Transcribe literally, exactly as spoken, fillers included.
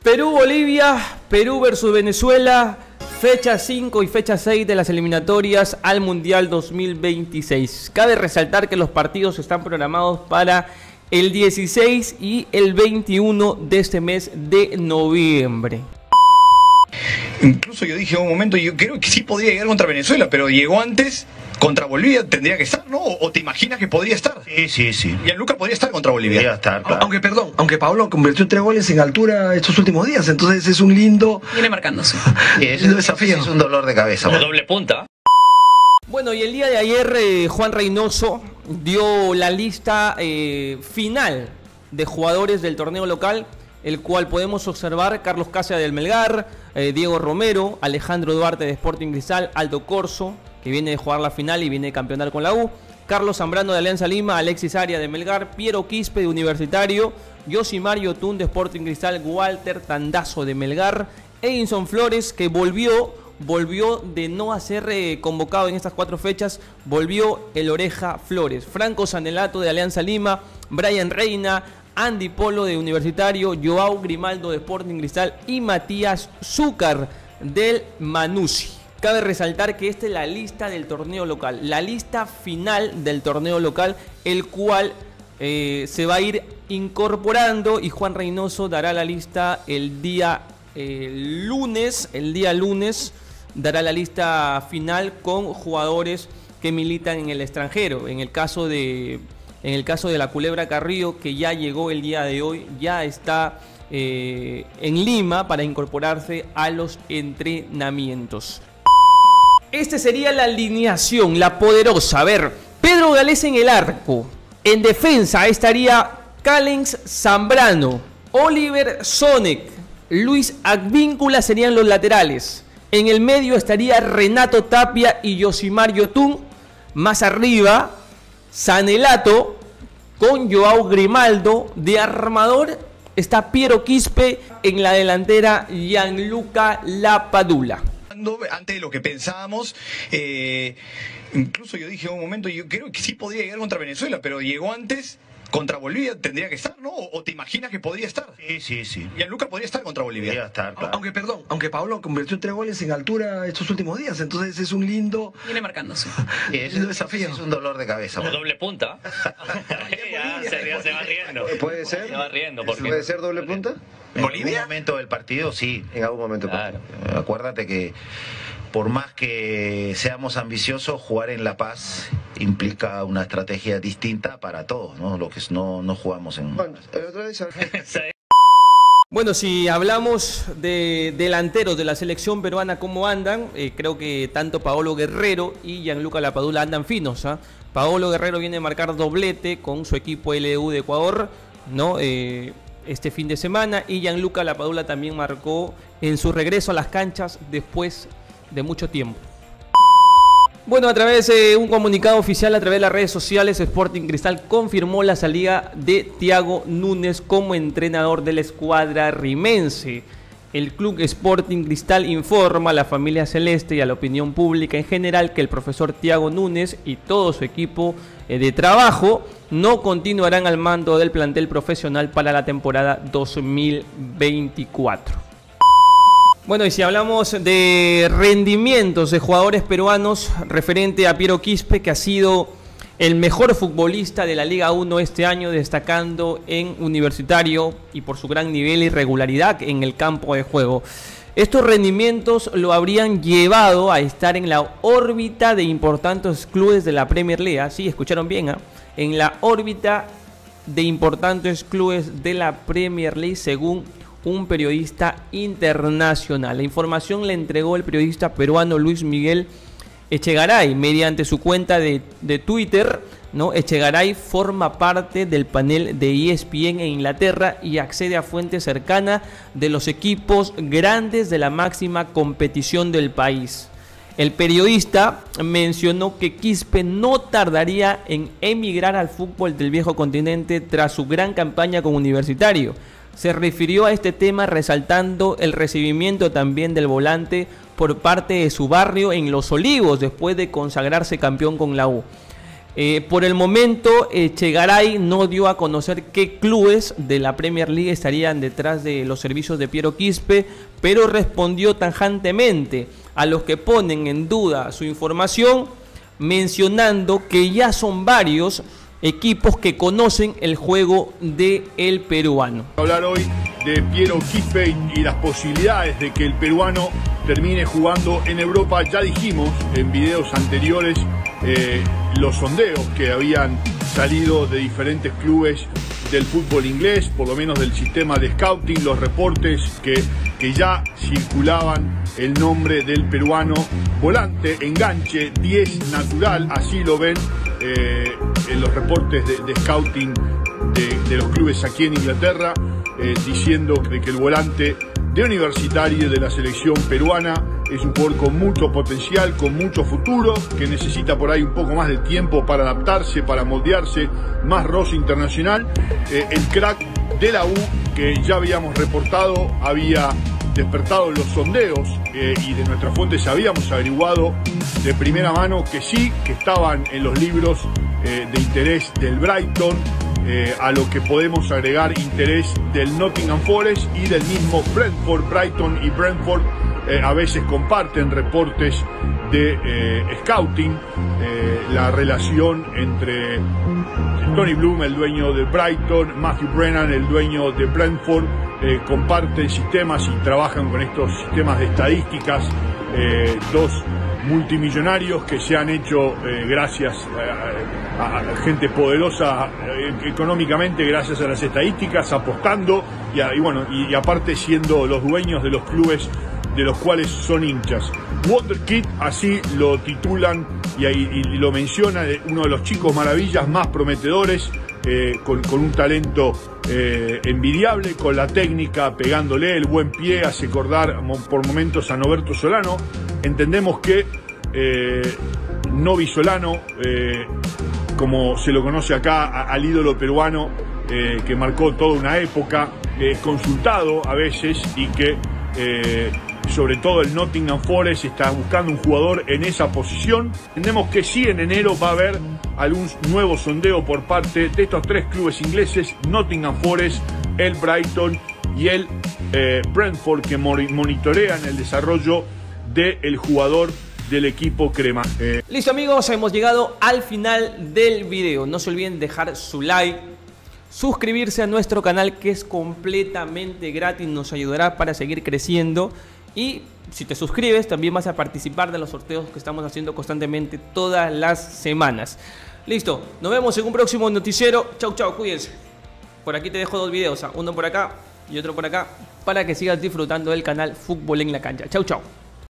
Perú-Bolivia, Perú versus Venezuela, fecha cinco y fecha seis de las eliminatorias al Mundial dos mil veintiséis. Cabe resaltar que los partidos están programados para el dieciséis y el veintiuno de este mes de noviembre. Incluso yo dije en un momento, yo creo que sí podría llegar contra Venezuela, pero llegó antes. Contra Bolivia tendría que estar, ¿no? ¿O te imaginas que podría estar? Sí, sí, sí. Gianluca podría estar contra Bolivia. Podría estar, claro. Aunque, perdón, aunque Paolo convirtió tres goles en altura estos últimos días, entonces es un lindo... Viene marcándose. Sí, es, un desafío. Es un dolor de cabeza. Como doble punta. Bueno, y el día de ayer eh, Juan Reynoso dio la lista eh, final de jugadores del torneo local, el cual podemos observar: Carlos Casia del Melgar, eh, Diego Romero, Alejandro Duarte de Sporting Cristal, Aldo Corso, que viene de jugar la final y viene de campeonar con la U, Carlos Zambrano de Alianza Lima, Alexis Aria de Melgar, Piero Quispe de Universitario, Yosimar Yotun de Sporting Cristal, Walter Tandazo de Melgar, Edinson Flores, que volvió, volvió de no a ser eh, convocado en estas cuatro fechas, volvió el Oreja Flores, Franco Sanelato de Alianza Lima, Brian Reina, Andy Polo de Universitario, Joao Grimaldo de Sporting Cristal y Matías Zúcar del Manucci. Cabe resaltar que esta es la lista del torneo local, la lista final del torneo local, el cual eh, se va a ir incorporando, y Juan Reynoso dará la lista el día eh, lunes, el día lunes dará la lista final con jugadores que militan en el extranjero. En el caso de, en el caso de la Culebra Carrillo, que ya llegó el día de hoy, ya está eh, en Lima para incorporarse a los entrenamientos. Esta sería la alineación, la poderosa. A ver, Pedro Galés en el arco. En defensa estaría Callens Zambrano, Oliver Sonek, Luis Advíncula serían los laterales. En el medio estaría Renato Tapia y Yosimar Yotun. Más arriba, Sanelato con Joao Grimaldo. De armador está Piero Quispe. En la delantera, Gianluca Lapadula. Antes de lo que pensábamos, eh, incluso yo dije en un momento, yo creo que sí podría llegar contra Venezuela, pero llegó antes. Contra Bolivia tendría que estar, ¿no? ¿O te imaginas que podría estar? Sí, sí, sí. Gianluca podría estar contra Bolivia. Podría estar, claro. Aunque, perdón, aunque Paolo convirtió tres goles en altura estos últimos días, entonces es un lindo... Viene marcándose. Sí, es, lindo desafío. Es un dolor de cabeza. Como doble punta. ya, se, ya se va riendo. ¿Puede ser? Se va riendo. Porque... ¿Puede ser doble punta? En ¿Bolivia? algún momento del partido, sí. En algún momento. Claro. Acuérdate que por más que seamos ambiciosos, jugar en La Paz implica una estrategia distinta para todos, ¿no? Lo que no, no jugamos en... Bueno, otra vez... Bueno, si hablamos de delanteros de la selección peruana, ¿cómo andan? Eh, creo que tanto Paolo Guerrero y Gianluca Lapadula andan finos, ¿eh? Paolo Guerrero viene a marcar doblete con su equipo L U de Ecuador, ¿no? Eh, este fin de semana, y Gianluca Lapadula también marcó en su regreso a las canchas después de mucho tiempo. Bueno, a través de un comunicado oficial a través de las redes sociales, Sporting Cristal confirmó la salida de Thiago Núñez como entrenador de la escuadra rimense. El club Sporting Cristal informa a la familia celeste y a la opinión pública en general que el profesor Thiago Núñez y todo su equipo de trabajo no continuarán al mando del plantel profesional para la temporada dos mil veinticuatro. Bueno, y si hablamos de rendimientos de jugadores peruanos, referente a Piero Quispe, que ha sido el mejor futbolista de la Liga uno este año, destacando en Universitario y por su gran nivel y regularidad en el campo de juego. Estos rendimientos lo habrían llevado a estar en la órbita de importantes clubes de la Premier League. Sí, escucharon bien, ¿eh? En la órbita de importantes clubes de la Premier League, según un periodista internacional. La información la entregó el periodista peruano Luis Miguel Echegaray mediante su cuenta de, de Twitter, ¿no? Echegaray forma parte del panel de E S P N en Inglaterra y accede a fuentes cercanas de los equipos grandes de la máxima competición del país. El periodista mencionó que Quispe no tardaría en emigrar al fútbol del viejo continente tras su gran campaña con Universitario. Se refirió a este tema resaltando el recibimiento también del volante por parte de su barrio en Los Olivos después de consagrarse campeón con la U. Eh, por el momento, Echegaray no dio a conocer qué clubes de la Premier League estarían detrás de los servicios de Piero Quispe, pero respondió tajantemente a los que ponen en duda su información, mencionando que ya son varios equipos que conocen el juego del peruano. Hablar hoy de Piero Quispe y las posibilidades de que el peruano termine jugando en Europa. Ya dijimos en videos anteriores eh, los sondeos que habían salido de diferentes clubes del fútbol inglés, por lo menos del sistema de scouting, los reportes que, que ya circulaban el nombre del peruano. Volante, enganche, diez natural, así lo ven eh, en los reportes de, de scouting de, de los clubes aquí en Inglaterra, eh, diciendo que, que el volante de Universitario de la selección peruana es un jugador con mucho potencial, con mucho futuro, que necesita por ahí un poco más de tiempo para adaptarse, para moldearse, más roce internacional. Eh, el crack de la U, que ya habíamos reportado, había despertado los sondeos eh, y de nuestras fuentes habíamos averiguado de primera mano que sí, que estaban en los libros eh, de interés del Brighton, eh, a lo que podemos agregar interés del Nottingham Forest y del mismo Brentford. Brighton y Brentford eh, a veces comparten reportes de eh, scouting, eh, la relación entre Tony Bloom, el dueño de Brighton, Matthew Brennan, el dueño de Brentford, eh, comparten sistemas y trabajan con estos sistemas de estadísticas, eh, dos multimillonarios que se han hecho eh, gracias a, a, a gente poderosa eh, económicamente, gracias a las estadísticas, apostando y, a, y bueno y, y aparte siendo los dueños de los clubes de los cuales son hinchas. Wonder Kid, así lo titulan y, y, y lo menciona, uno de los chicos maravillas más prometedores, eh, con, con un talento eh, envidiable, con la técnica, pegándole el buen pie, hace acordar por momentos a Noberto Solano. Entendemos que eh, Novi Solano, eh, como se lo conoce acá, a, al ídolo peruano, eh, que marcó toda una época, eh, consultado a veces y que eh, sobre todo el Nottingham Forest está buscando un jugador en esa posición. Entendemos que sí, en enero va a haber algún nuevo sondeo por parte de estos tres clubes ingleses, Nottingham Forest, el Brighton y el eh, Brentford, que monitorean el desarrollo del jugador del equipo crema. Eh. Listo, amigos, hemos llegado al final del video. No se olviden dejar su like, suscribirse a nuestro canal, que es completamente gratis, nos ayudará para seguir creciendo. Y si te suscribes, también vas a participar de los sorteos que estamos haciendo constantemente todas las semanas. Listo, nos vemos en un próximo noticiero. Chau, chau, cuídense. Por aquí te dejo dos videos, uno por acá y otro por acá, para que sigas disfrutando del canal Fútbol en la Cancha. Chau, chau.